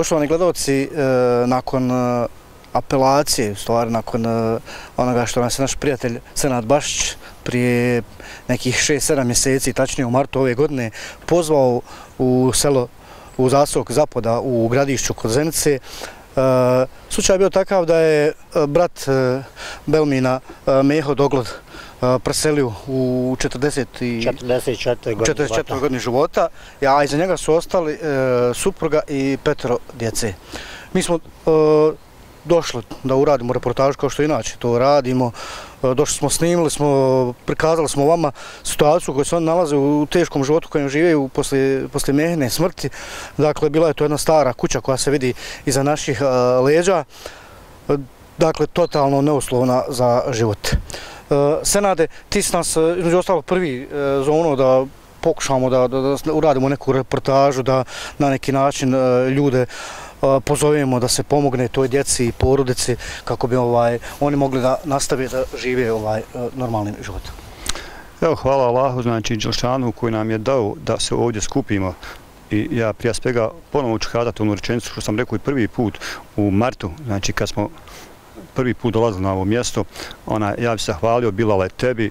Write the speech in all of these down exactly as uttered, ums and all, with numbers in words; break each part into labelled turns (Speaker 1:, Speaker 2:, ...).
Speaker 1: Poštovani gledalci, nakon apelacije, u stvari nakon onoga što nas je naš prijatelj Senad Bašić prije nekih šest sedam mjeseci, tačnije u martu ove godine, pozvao u selo, u zaseok Zapoda u Gradišću kod Zenice. Slučaj je bio takav da je brat Belmina Meho Doglod preselio u četrdeset četvrtoj godini života, a iza njega su ostali supruga i petero djece. Mi smo došli da uradimo reportažu kao što inače to radimo. Došli smo, snimili smo, prikazali smo vama situaciju u kojoj se oni nalaze u teškom životu kojem žive poslije Mehine smrti. Dakle, bila je to jedna stara kuća koja se vidi iza naših leđa. Dakle, totalno neuslovna za život. Senade, ti si nas između ostalo prvi za ono da pokušamo da uradimo neku reportažu, da na neki način ljude pozovemo da se pomogne toj djeci i porodici kako bi oni mogli da nastave da žive normalnim životom.
Speaker 2: Evo, hvala Allahu, znači Đelšanu koji nam je dao da se ovdje skupimo. I ja prije svega ponovo ću kazati onu rečenicu što sam rekao i prvi put u martu, znači kad smo prvi put dolazili na ovo mjesto, ja bih se hvalio Bilale tebi,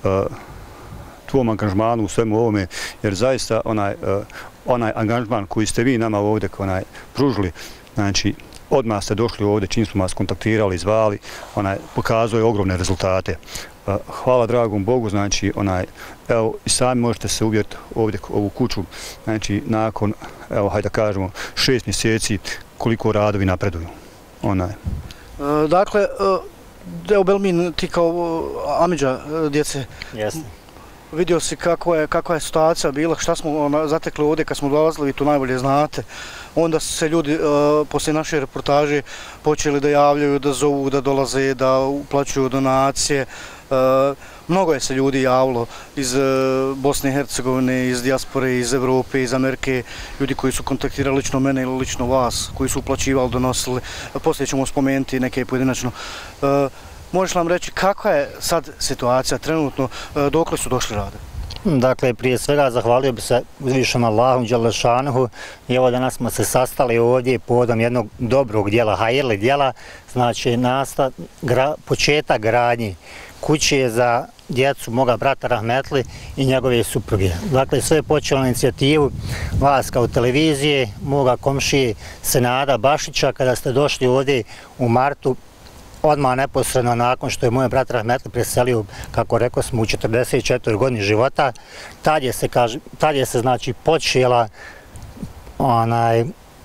Speaker 2: tvom angažmanu u svemu ovome, jer zaista onaj angažman koji ste vi nama ovdje pružili, znači odmah ste došli ovdje, čim smo vas kontaktirali, zvali, pokazuje ogromne rezultate. Hvala dragom Bogu, znači evo i sami možete se uvjeriti ovdje ovu kuću, znači nakon, evo hajde da kažemo, šest mjeseci koliko radovi napreduju.
Speaker 1: Dakle, evo Belmin, ti kao amidža djece, vidio si kakva je situacija bila, šta smo zatekli ovdje kad smo dolazili, vi to najbolje znate. Onda su se ljudi poslije naše reportaže počeli da javljaju, da zovu, da dolaze, da uplaćuju donacije. Mnogo je se ljudi javilo iz Bosne i Hercegovine, iz dijaspore, iz Evrope, iz Amerike, ljudi koji su kontaktirali lično mene ili lično vas, koji su uplaćivali, donosili. Poslije ćemo spomenuti neke pojedinačno. Možeš nam reći kakva je sad situacija trenutno, dokle su došli rade?
Speaker 3: Dakle, prije svega zahvalio bi se uzvišenom Allahu Đelešanuhu i evo danas smo se sastali ovdje povodom jednog dobrog dijela, hajirli dijela, znači početak gradnje kuće za djecu moga brata Rahmetli i njegove supruge. Dakle, sve je počelo na inicijativu vas kao televizije, moga komšije Senada Bašića, kada ste došli ovdje u martu, odmah neposredno nakon što je moj brat Rahmetli preselio, kako rekao smo, u četrdeset četvrtoj godini života. Tad je se, tad je se znači počela onaj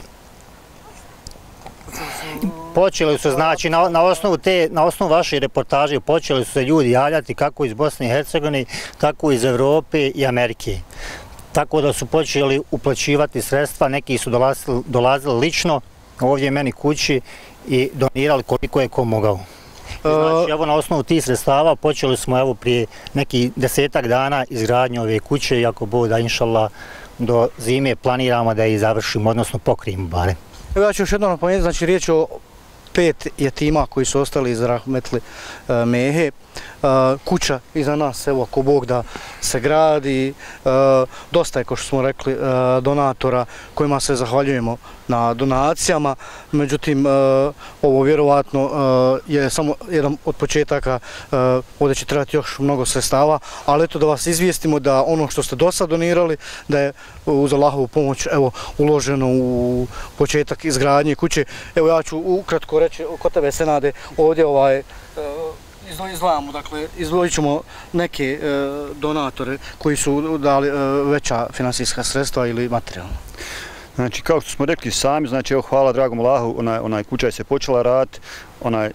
Speaker 3: počeli su, znači, na osnovu te, na osnovu vaše reportaže počeli su se ljudi javljati kako iz Bosne i Hercegovine, tako iz Evrope i Amerike. Tako da su počeli uplaćivati sredstva, neki su dolazili, dolazili lično ovdje meni kući i donirali koliko je ko mogao. Znači, evo na osnovu tih sredstava počeli smo evo prije nekih desetak dana izgradnju ove kuće i ako Bog da inšallah do zime planiramo da je završimo, odnosno pokrijemo bare.
Speaker 1: Evo ja ću još jednom napomenuti, znači riječ je o pet jetima koji su ostali iz Rahmetli Mehe. Kuća iza nas, evo ako Bog da se gradi, dosta je, kao što smo rekli, donatora kojima se zahvaljujemo na donacijama, međutim ovo vjerovatno je samo jedan od početaka, ovdje će trebati još mnogo sredstava, ali eto da vas izvijestimo da ono što ste do sad donirali, da je uz Allahovu pomoć evo uloženo u početak izgradnje kuće. Evo ja ću ukratko reći kod tebe Senade, ovdje ovaj izdvajamo, dakle, izdvojit ćemo neke donatore koji su dali veća finansijska sredstva ili materijalno.
Speaker 2: Znači, kao što smo rekli sami, znači, evo, hvala dragom Allahu, onaj kuća je se počela raditi, onaj,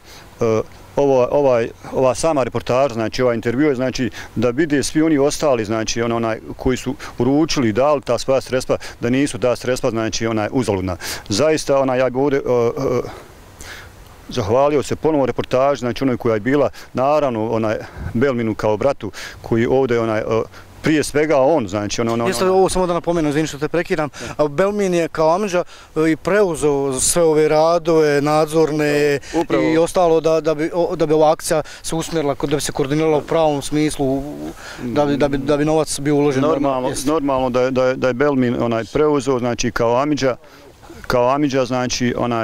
Speaker 2: ova sama reportaža, znači, ovaj intervju je, znači, da vide svi oni ostali, znači, onaj, koji su uručili i dali ta svoja sredstva, da nisu ta sredstva, znači, onaj, uzaludna. Zaista, onaj, ja bi ovdje zahvalio se ponovo reportaži, znači onoj koja je bila, naravno, onaj Belminu kao bratu, koji ovdje onaj prije svega on, znači ono...
Speaker 1: Jeste ovo samo da napomenu, izvini što te prekidam, Belmin je kao amidža i preuzeo sve ove radove, nadzorne i ostalo da bi ova akcija se usmjerila, da bi se koordinirala u pravom smislu, da bi novac bio uložen.
Speaker 2: Normalno da je Belmin preuzeo, znači kao amidža, kao amidža, znači, onaj,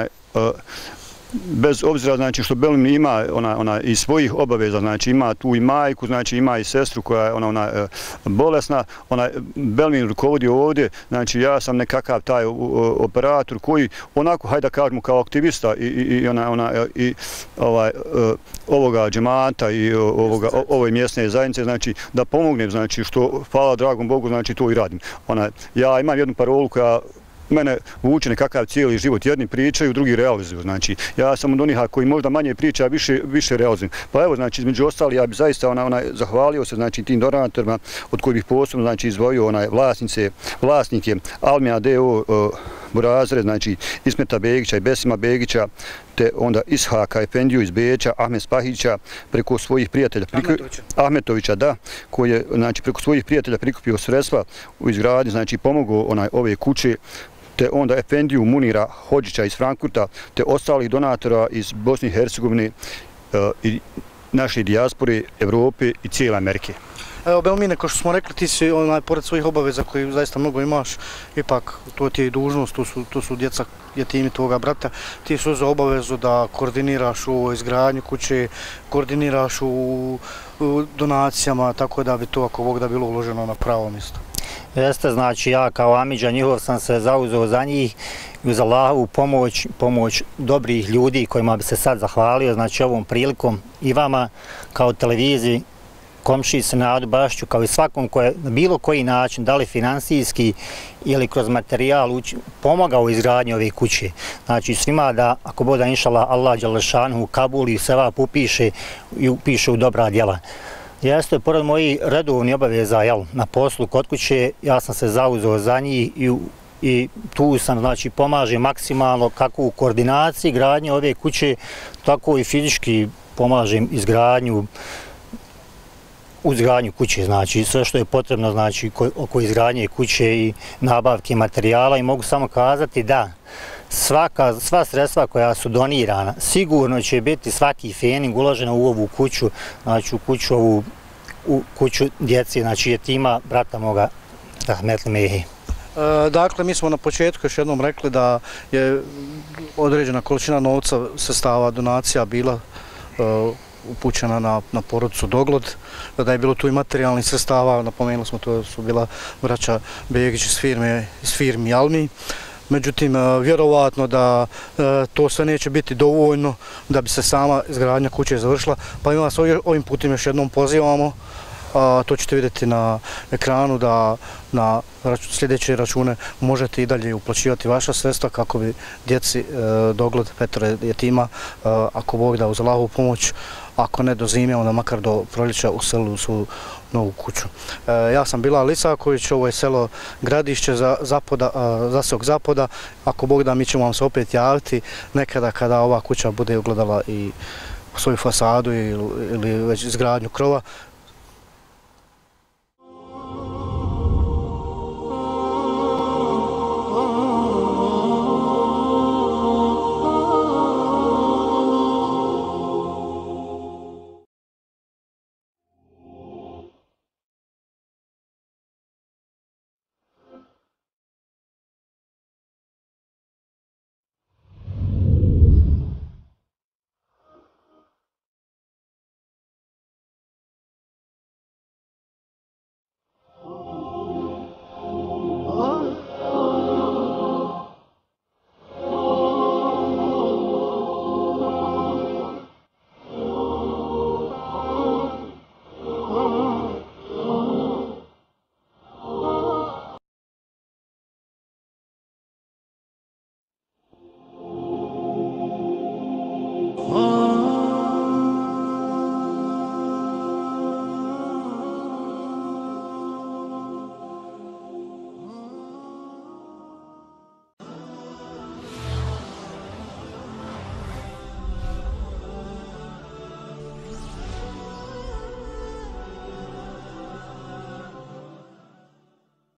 Speaker 2: bez obzira znači što Belmin ima ona ona i svojih obaveza, znači ima tu i majku, znači ima i sestru koja je ona ona bolesna, ona Belmin rukovodi ovdje, znači ja sam nekakav taj operator koji onako hajde da kažemo kao aktivista i i ona ona i ovaj ovoga džemata i ovoga ove mjesne zajednice, znači da pomognem, znači što hvala dragom Bogu, znači to i radim. Ona ja imam jednu parolu koja mene vuče nekakav cijeli život. Jedni pričaju, drugi realizuju. Znači, ja sam od onih koji možda manje priča, a više, više realizuju. Pa evo, znači, između ostali, ja bih zaista ona, ona, zahvalio se znači, tim donatorima od kojih bih posebno znači, izdvojio onaj, vlasnice, vlasnike Almija D O Burazere, znači Ismeta Begića i Besima Begića, te onda Ishaka Efendiju iz Beća, Ahmet Spahića, preko svojih prijatelja,
Speaker 1: Ahmetovića.
Speaker 2: Ahmetovića, da, koji je znači, preko svojih prijatelja prikupio sredstva u izgradnji, znači pomogao onaj, ove kuće, te onda Efendiju Munira Hodžića iz Frankfurta, te ostalih donatora iz Bosne i Hercegovine i naše dijaspore, Evrope i cijele Amerike.
Speaker 1: Evo, Belmine, kao što smo rekli, ti si, onaj, pored svojih obaveza koji zaista mnogo imaš, ipak to ti je i dužnost, to su, to su djeca jetimi tvoga brata, ti su za obavezu da koordiniraš u izgradnju kuće, koordiniraš u, u donacijama, tako da bi to, ako Bog da, bilo uloženo na pravo mjesto.
Speaker 3: Jeste, znači ja kao amidža njihov sam se zauzeo za njih i uz Allahovu pomoć, pomoć dobrih ljudi kojima bi se sad zahvalio, znači ovom prilikom i vama kao televiziji, komšiji Senadu Bašću, kao i svakom koji je na bilo koji način, da li finansijski ili kroz materijal pomogao u izgradnji ove kuće. Znači svima da, ako bude inšala Allah Đalešanhu Kabul i sevap upiše i upiše u dobra djela. Jeste, pored mojih redovnih obaveza jel, na poslu kod kuće, ja sam se zauzeo za njih i, i tu sam, znači, pomažem maksimalno kako u koordinaciji gradnje ove kuće, tako i fizički pomažem izgradnju u izgradnju kuće, znači sve što je potrebno znači oko izgradnje kuće i nabavke materijala i mogu samo kazati da svaka, sva sredstva koja su donirana sigurno će biti svaki fening uložena u ovu kuću, znači u kuću ovu u kuću djeci, znači jetima brata moga Rahmetli Mehi.
Speaker 1: Dakle, mi smo na početku još jednom rekli da je određena količina novca, sredstava, donacija bila upućena na, na porodicu Doglod, da je bilo tu i materijalnih sredstava, napomenuli smo, to su bila braća Begić iz firme, iz firmi Almi. Međutim, vjerovatno da to sve neće biti dovoljno da bi se sama izgradnja kuće završila, pa mi vas ovim putem još jednom pozivamo, a to ćete vidjeti na ekranu da na sljedeće račune možete i dalje uplaćivati vaša sredstva kako bi djeci Doglod petoro jetima, ako Bog da, uz Allahovu pomoć, ako ne do zime, onda makar do proljeća uselili u svoju novu kuću. Ja sam Bilal Isaković, ovo je selo Gradišće Zaseok Zapoda. Ako Bog da, mi ćemo vam se opet javiti nekada kada ova kuća bude ugledala i svoju fasadu ili već izgradnju krova,